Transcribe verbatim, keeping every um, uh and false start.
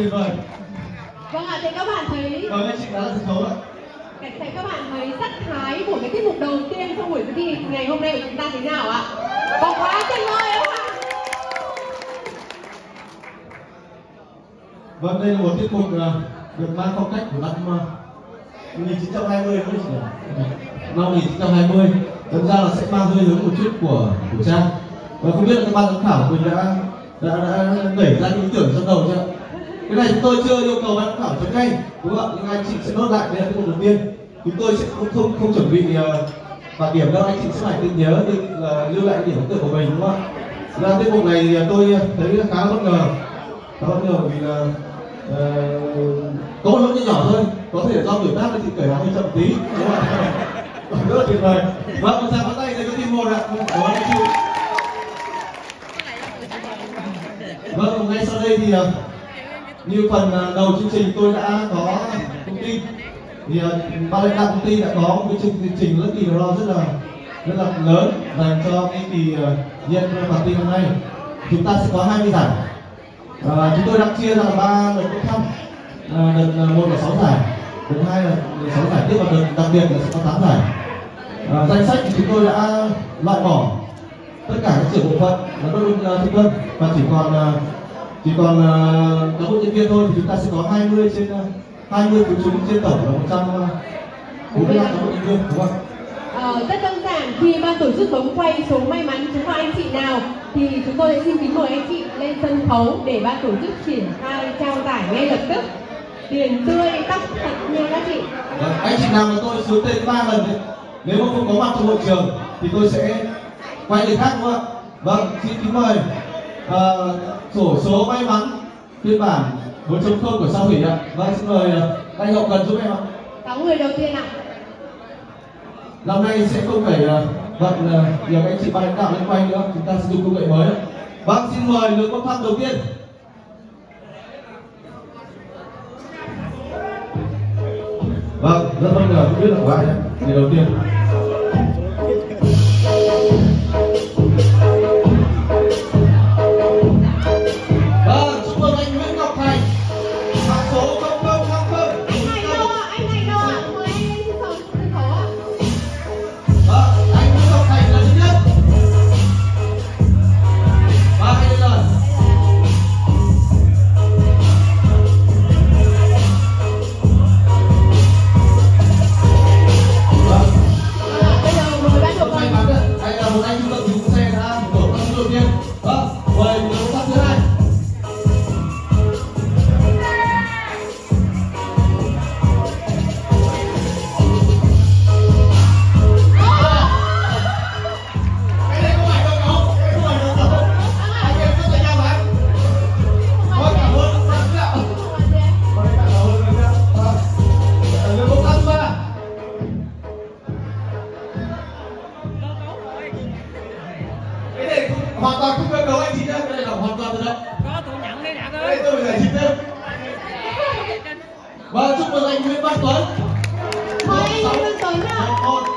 tuyệt vời. Vâng ạ, thì các bạn thấy Vâng, anh chị đã là sân khấu ạ. Thấy các bạn thấy sắc thái của cái tiết mục đầu tiên trong buổi dự thi ngày hôm nay của chúng ta thế nào ạ? Có quá tuyệt vời không ạ? Vâng, đây là một tiết mục uh, được mang phong cách của năm uh, một nghìn chín trăm hai mươi đúng không chị? Năm một nghìn chín trăm hai mươi, thật ra là sẽ mang hơi hướng một chút của của Trang. Và không biết là các ban giám khảo mình đã đã đã đẩy ra cái ý tưởng trong đầu chưa? Cái này chúng tôi chưa yêu cầu ban giám khảo chấm ngay, đúng không ạ? Nhưng anh chị sẽ nốt lại đây là tiết mục đầu tiên. Chúng tôi sẽ không không, không chuẩn bị bảng uh, điểm đâu, anh chị sẽ phải tự nhớ tự uh, lưu lại điểm ấn tượng của mình, đúng không ạ? Ra tiết mục này thì tôi thấy khá là bất ngờ, khá bất ngờ vì là uh, có một lỗi nhỏ thôi, có thể do tuổi tác nên chị cởi áo hơi chậm tí, đúng không ạ? Rất là tuyệt vời. Vâng, một tràng pháo tay dành cho team một ạ. Cảm ơn anh chị. Vâng, ngay sau đây thì uh, như phần uh, đầu chương trình tôi đã có thông tin thì uh, ban lãnh đạo công ty đã có một cái chương trình rất kỳ lo rất là rất là lớn dành cho cái kỳ uh, nhận party hôm nay. Chúng ta sẽ có hai mươi giải. Uh, chúng tôi đang chia ra ba đợt bốc thăm. Uh, đợt uh, một là sáu giải, đợt hai là sáu giải tiếp, và đợt đặc biệt là sẽ có tám giải. Uh, danh sách thì chúng tôi đã loại bỏ tất cả các trưởng bộ phận và các uh, thực vân, và chỉ còn uh, chỉ còn uh, cán bộ nhân viên thôi, thì chúng ta sẽ có hai mươi trên uh, hai mươi phiếu trúng trên tổng là một trăm bốn mươi lăm cán bộ nhân viên, đúng không ạ? Ờ, rất đơn giản, khi ban tổ chức bấm quay số may mắn chúng vào anh chị nào thì chúng tôi sẽ xin kính mời anh chị lên sân khấu để ban tổ chức triển khai trao giải ngay lập tức. Tiền tươi, tóc thật nha các chị. Vâng, anh chị nào mà tôi xuống tên ba lần đấy, nếu mà không có mặt trong hội trường thì tôi sẽ quay người khác, đúng không ạ? Vâng, xin kính mời uh, sổ số may mắn phiên bản bốn chấm không của Sao Thủy ạ. Vâng, xin mời uh, anh Hậu Cần giúp em ạ. Sáu người đầu tiên ạ. Năm nay sẽ không phải uh, bận uh, nhiều anh chị ban lãnh đạo lên quay nữa, chúng ta sử dụng công nghệ mới. Vâng, xin mời lượt bốc thăm đầu tiên. Vâng, rất bất ngờ, không biết là của ai nhé. Người đầu tiên. Vâng, chúc mừng anh Nguyễn Ngọc Thành, mã số không không năm không. Anh này đâu ạ? Anh này đâu ạ? Mời anh lên sân khấu ạ. Vâng, anh Nguyễn Ngọc Thành là thứ nhất. Và anh lên rồi. Anh là một anh trung tâm dịch vụ xe đã tổ các đầu tiên. Vâng, mời một công tác thứ hai. Cái này không phải đâu cậu, không phải đâu cậu. Anh em rất là nhau mà. Vâng, cảm ơn các bạn ạ. Vâng, cảm ơn các bạn. Vâng, lượt công tác thứ ba. Cái này không, hoàn toàn không cơ cấu anh chị nhé, cái này là hoàn toàn tự động. Có tôi nhận đấy Đạt ơi. Đây tôi phải giải thích thêm. Vâng, chúc mừng anh Nguyễn Văn Tuấn. Mời anh Nguyễn Văn Tuấn ạ. Một